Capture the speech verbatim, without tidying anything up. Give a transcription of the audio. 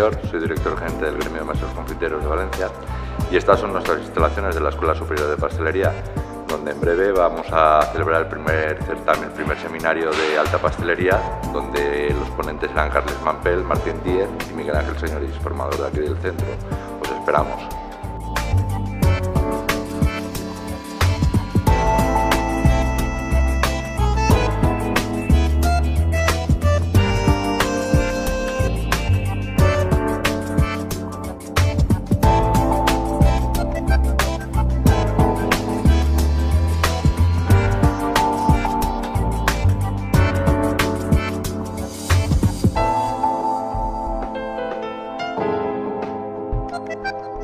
Superior, soy director gerente del Gremio de Maestros Confiteros de Valencia y estas son nuestras instalaciones de la Escuela Superior de Pastelería, donde en breve vamos a celebrar el primer certamen, el primer seminario de alta pastelería, donde los ponentes serán Carles Mampel, Martín Díez y Miguel Ángel Señorís, formador de aquí del centro. Os esperamos. Thank you.